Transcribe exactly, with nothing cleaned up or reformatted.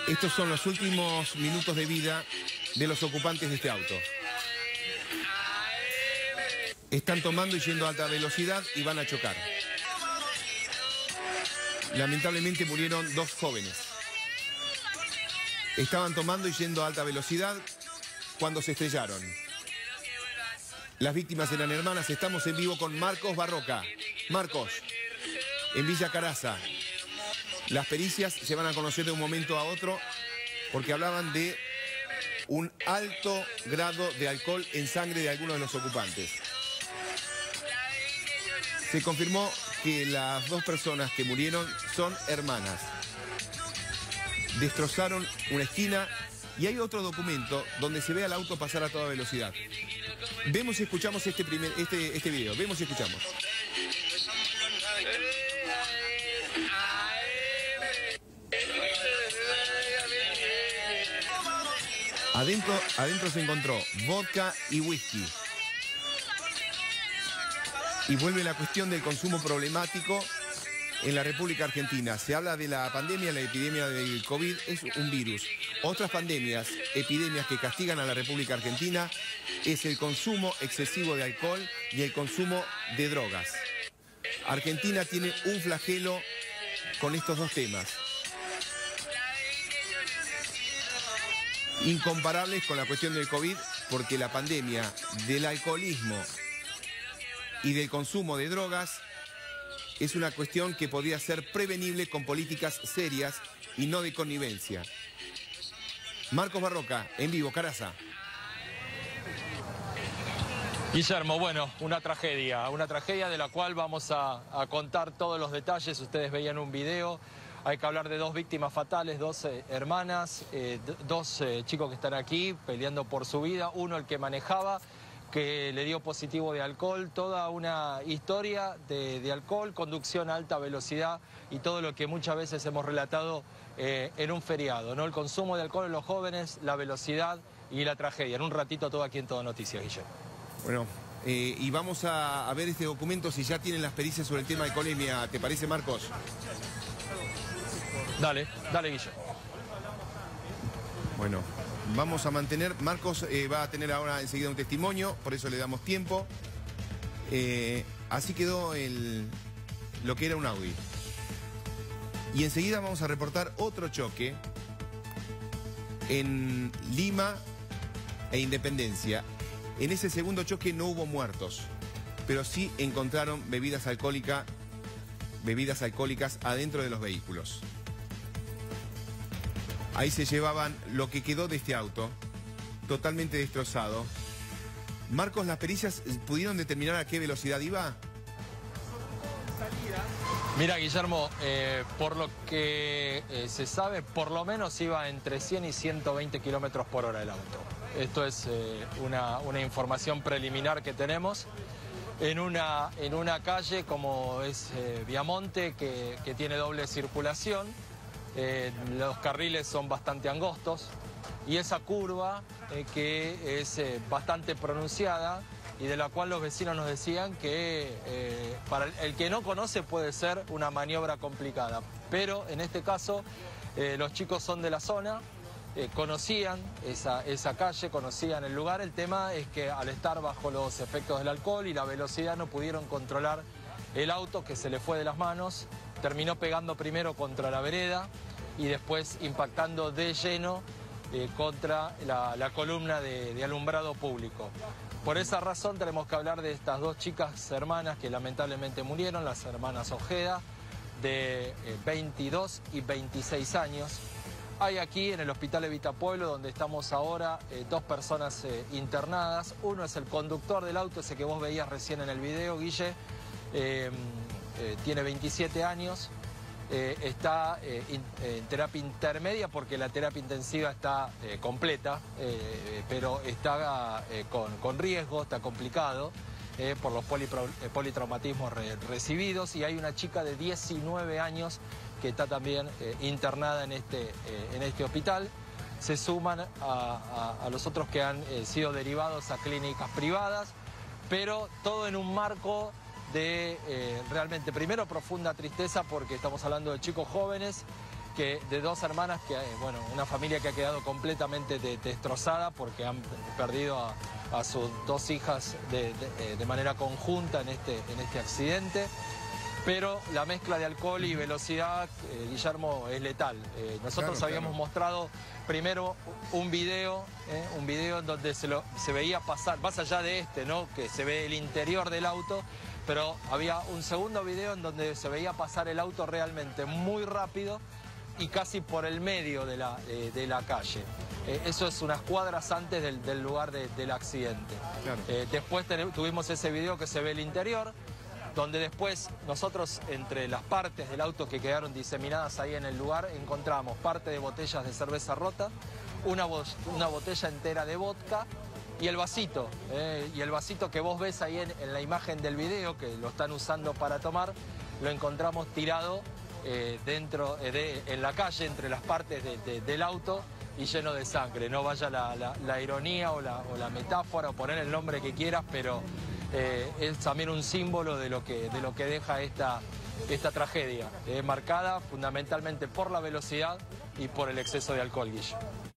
Estos son los últimos minutos de vida de los ocupantes de este auto. Están tomando y yendo a alta velocidad y van a chocar. Lamentablemente murieron dos jóvenes. Estaban tomando y yendo a alta velocidad cuando se estrellaron. Las víctimas eran hermanas. Estamos en vivo con Marcos Barroca. Marcos, en Villa Caraza. Las pericias se van a conocer de un momento a otro porque hablaban de un alto grado de alcohol en sangre de algunos de los ocupantes. Se confirmó que las dos personas que murieron son hermanas. Destrozaron una esquina y hay otro documento donde se ve al auto pasar a toda velocidad. Vemos y escuchamos este, primer, este, este video. Vemos y escuchamos. Adentro, adentro se encontró vodka y whisky. Y vuelve la cuestión del consumo problemático en la República Argentina. Se habla de la pandemia, la epidemia del COVID es un virus. Otras pandemias, epidemias que castigan a la República Argentina es el consumo excesivo de alcohol y el consumo de drogas. Argentina tiene un flagelo con estos dos temas. Incomparables con la cuestión del COVID, porque la pandemia del alcoholismo y del consumo de drogas es una cuestión que podría ser prevenible con políticas serias y no de connivencia. Marcos Barroca, en vivo, Caraza. Guillermo, bueno, una tragedia, una tragedia de la cual vamos a, a contar todos los detalles. Ustedes veían un video. Hay que hablar de dos víctimas fatales, dos eh, hermanas, eh, dos eh, chicos que están aquí peleando por su vida. Uno, el que manejaba, que le dio positivo de alcohol, toda una historia de, de alcohol, conducción a alta velocidad y todo lo que muchas veces hemos relatado eh, en un feriado, ¿no? El consumo de alcohol en los jóvenes, la velocidad y la tragedia. En un ratito todo aquí en Todo Noticias, Guillermo. Bueno, eh, y vamos a, a ver este documento si ya tienen las pericias sobre el tema de alcoholemia. ¿Te parece, Marcos? Dale, dale, Guillermo. Bueno, vamos a mantener. Marcos eh, va a tener ahora enseguida un testimonio, por eso le damos tiempo. Eh, así quedó el, lo que era un Audi. Y enseguida vamos a reportar otro choque en Lima e Independencia. En ese segundo choque no hubo muertos, pero sí encontraron bebidas alcohólicas, bebidas alcohólicas adentro de los vehículos. Ahí se llevaban lo que quedó de este auto, totalmente destrozado. Marcos, ¿las pericias pudieron determinar a qué velocidad iba? Mira, Guillermo, eh, por lo que eh, se sabe, por lo menos iba entre cien y ciento veinte kilómetros por hora el auto. Esto es eh, una, una información preliminar que tenemos en una, en una calle como es eh, Viamonte, que, que tiene doble circulación. Eh, los carriles son bastante angostos y esa curva eh, que es eh, bastante pronunciada y de la cual los vecinos nos decían que eh, para el que no conoce puede ser una maniobra complicada. Pero en este caso eh, los chicos son de la zona, eh, conocían esa, esa calle, conocían el lugar. El tema es que al estar bajo los efectos del alcohol y la velocidad no pudieron controlar el auto, que se le fue de las manos. Terminó pegando primero contra la vereda y después impactando de lleno eh, contra la, la columna de, de alumbrado público. Por esa razón tenemos que hablar de estas dos chicas hermanas que lamentablemente murieron, las hermanas Ojeda, de eh, veintidós y veintiséis años. Hay aquí en el Hospital Evita Pueblo, donde estamos ahora, eh, dos personas eh, internadas. Uno es el conductor del auto, ese que vos veías recién en el video, Guille. Eh, Eh, tiene veintisiete años, eh, está eh, in, eh, en terapia intermedia porque la terapia intensiva está eh, completa, eh, pero está eh, con, con riesgo, está complicado eh, por los polipro, eh, politraumatismos re, recibidos, y hay una chica de diecinueve años que está también eh, internada en este, eh, en este hospital. Se suman a, a, a los otros que han eh, sido derivados a clínicas privadas, pero todo en un marco de eh, realmente, primero, profunda tristeza porque estamos hablando de chicos jóvenes que de dos hermanas, que bueno, una familia que ha quedado completamente de, destrozada porque han perdido a, a sus dos hijas de, de, de manera conjunta en este, en este accidente. Pero la mezcla de alcohol y velocidad, eh, Guillermo, es letal. Eh, nosotros claro, habíamos claro. mostrado primero un video, eh, un video en donde se, lo, se veía pasar, más allá de este, ¿no?, que se ve el interior del auto, pero había un segundo video en donde se veía pasar el auto realmente muy rápido y casi por el medio de la, de, de la calle. Eh, eso es unas cuadras antes del, del lugar de, del accidente. Claro. Eh, después ten, tuvimos ese video que se ve el interior, donde después nosotros, entre las partes del auto que quedaron diseminadas ahí en el lugar, encontramos parte de botellas de cerveza rota, una, bo una botella entera de vodka y el vasito, eh, y el vasito que vos ves ahí en, en la imagen del video, que lo están usando para tomar, lo encontramos tirado eh, dentro, eh, de, en la calle, entre las partes de, de, del auto y lleno de sangre. No vaya la, la, la ironía o la, o la metáfora o poner el nombre que quieras, pero eh, es también un símbolo de lo que, de lo que deja esta, esta tragedia, eh, marcada fundamentalmente por la velocidad y por el exceso de alcohol, Guillo.